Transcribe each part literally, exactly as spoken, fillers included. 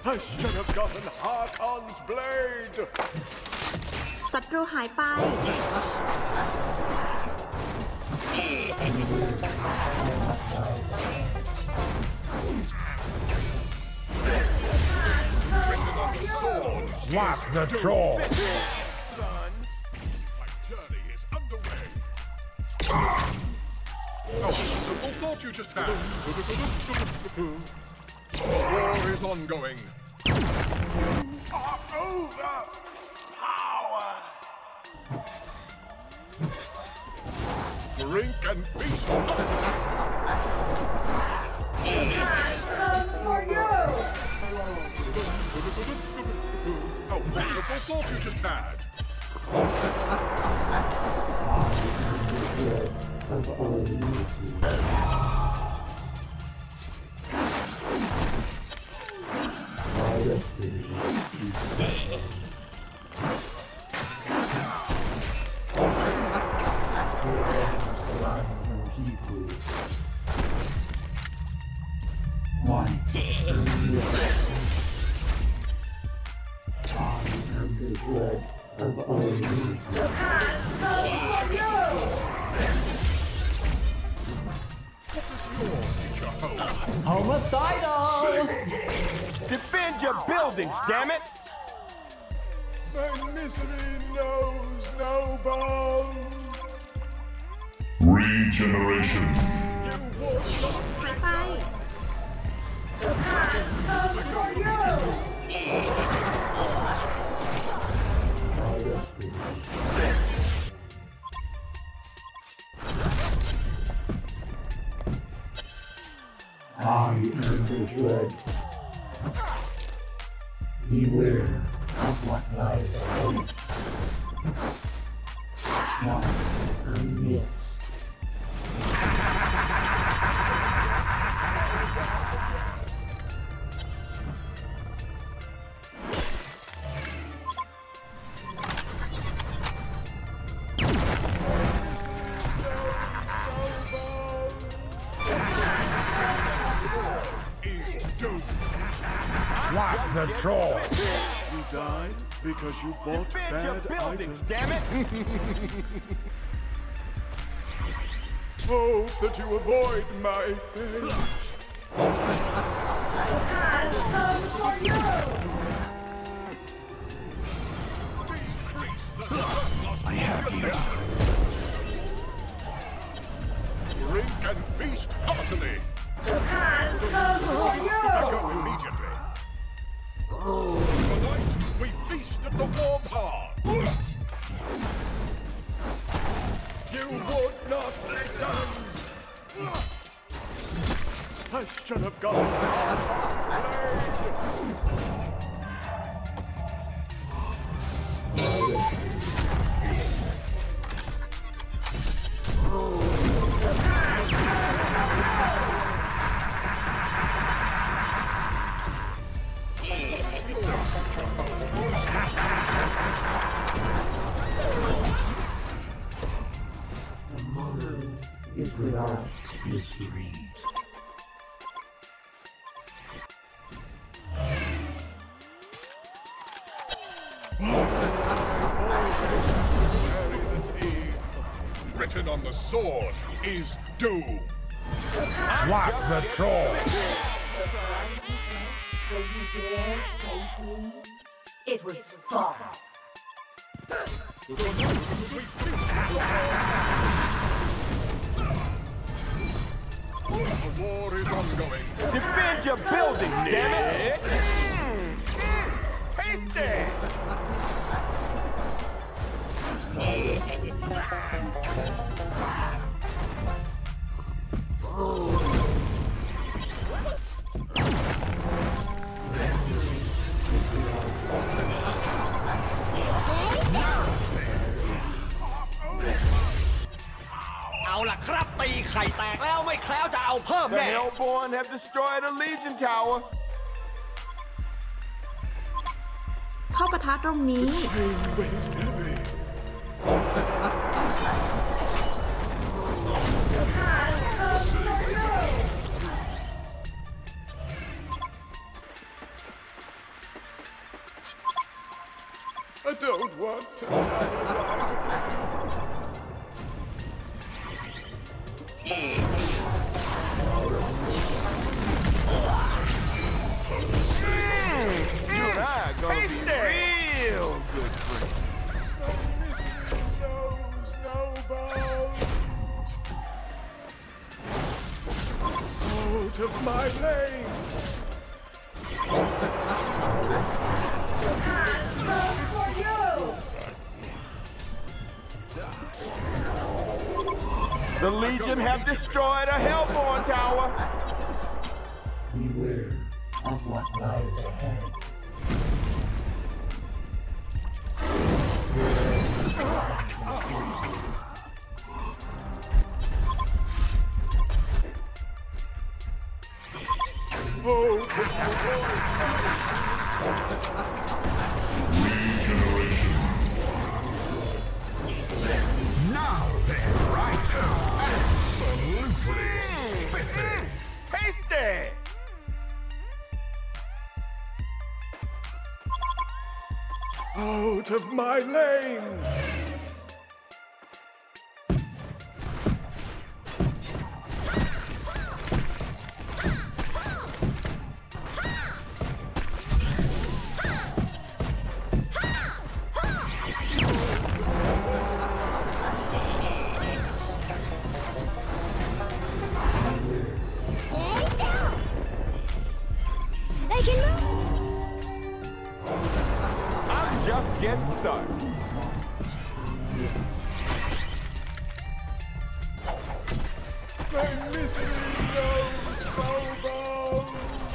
I should have gotten Harkon's blade. ศัตรูหายไป Swap the troll. Son, my journey is underway. Oh, the thought you just had. The war is ongoing. Are over power. Drink and feast. Time comes for you. Oh, the thought you just had. One. I am the dread of all evil. Time comes for you. Homicidal! Defend your buildings, damn it! My misery knows no bounds. Regeneration. You will not หายไป Time comes for you. I am the dread. Beware of what lies ahead. One unmissed. Swap the troll. You died because you bought Defend your bad buildings, items. damn it! Hope that you avoid my fate. Time comes for you. I have you. Drink and feast heartily. Time comes for you. Go immediately. Tonight we feast at the warm hearth. You would not listen. I should have gone. The mother is without mystery. Written on the sword is doom. Swap the troll. Was you there, Casey? It was false. The war is ongoing. Defend your buildings, damn it! Mm, mm, tasty! The Hellborn have destroyed a Legion Tower. เข้าปะทะตรงนี้ Weighs heavy. to die. You and I are gonna be real good friends. Out of my lane! The Legion have destroyed a Hellborn tower. Beware of what lies ahead. Now then, right? Absolutely spiffy. Tasty! Out of my lane! They can move. I'm just getting started. My mystery knows so long!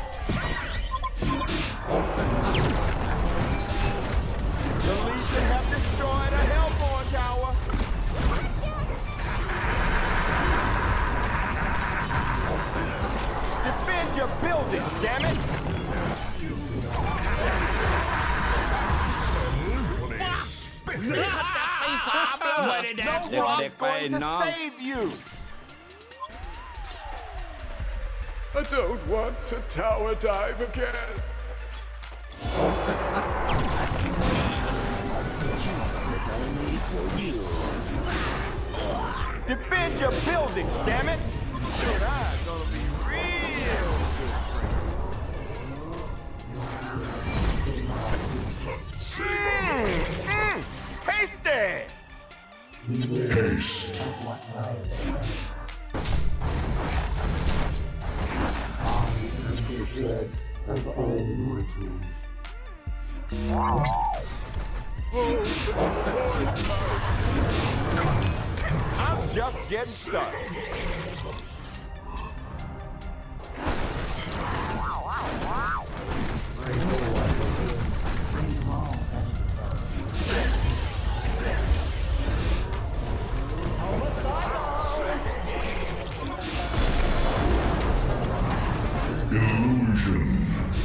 The Legion have destroyed a Hellborn tower. Defend your building, damn it! Absolutely spiffy. No one's going to save you. I don't want to tower dive again. Defend your buildings, damn it! You and I are gonna be real good friends. Mmm, mmm, tasty! Beware of what lies ahead. I am the dread of all mortals. I'm just getting started. Illusion.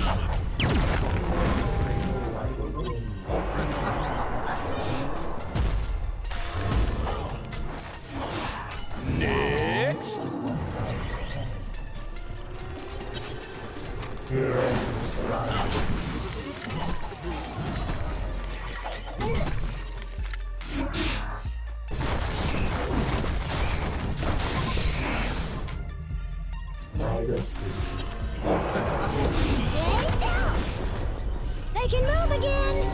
Next. My destiny. They can move again.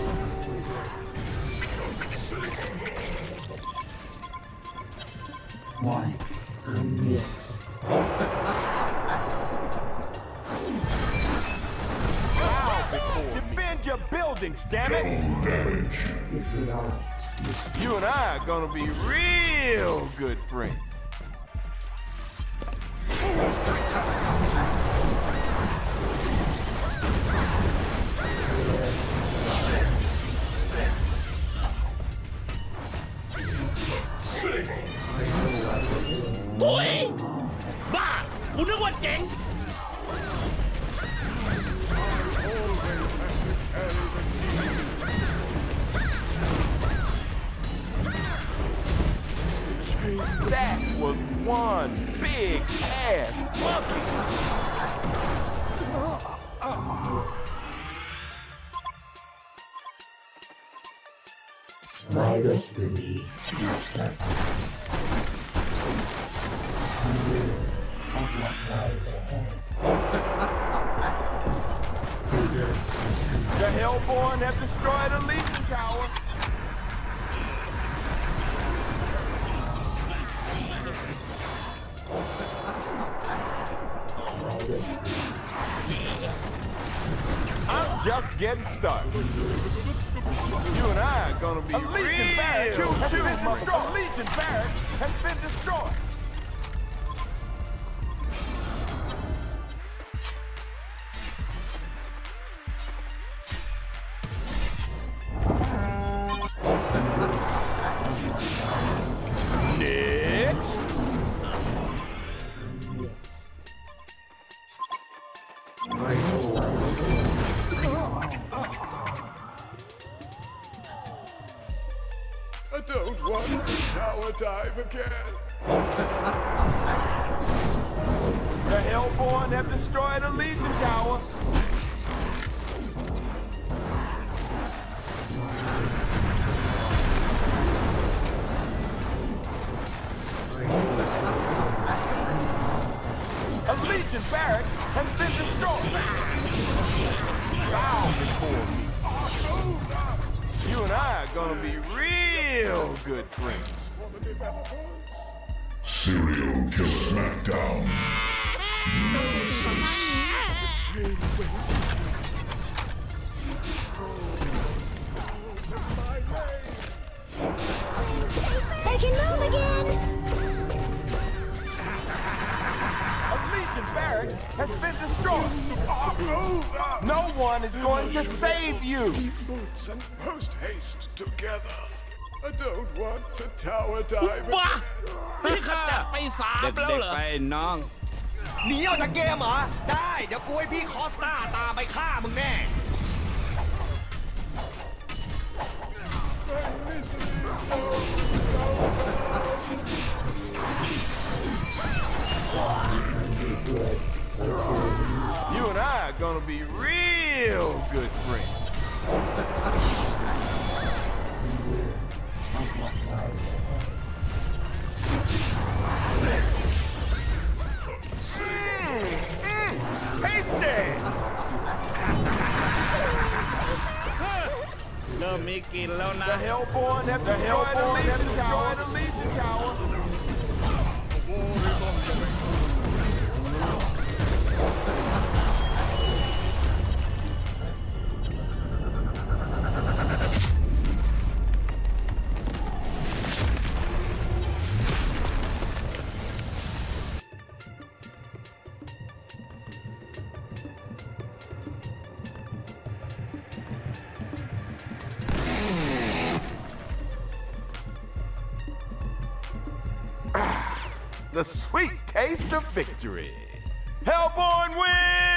Why? A mist. Defend your buildings, damn it! Damage. If not, You and I are gonna be real good friends. That was one big ass monkey. My destiny is that beware of what lies ahead. The Hellborn have destroyed a Legion Tower. I'm just getting started. You and I are gonna be a Legion Barracks choo choo, motherfucker. A Legion Barracks has been destroyed. Next. I don't want to tower dive again. The Hellborn have destroyed a Legion Tower. A Legion barrack has been destroyed. Bow before me. You and I are gonna be real good friends. Serial Killer Smackdown. จงเป็นสิ่งก่อสร้างนี้ They can move again! A Legion barrack has been destroyed. No one is going to save you. Boots and post haste together. I don't want to tower dive ว้า again. นี่ขจัดไปสามแล้วเหรอน้องหนีออกจากเกมเหรอ ได้ เดี๋ยวกูให้พี่คอสตาตามไปฆ่ามึงแน่ You and I are gonna be real good friends. Tasty! เริ่มมีกลินแล้วนะ The Hellborn have destroyed the Legion Tower. The Legion Tower. The sweet taste of victory. Hellborn wins!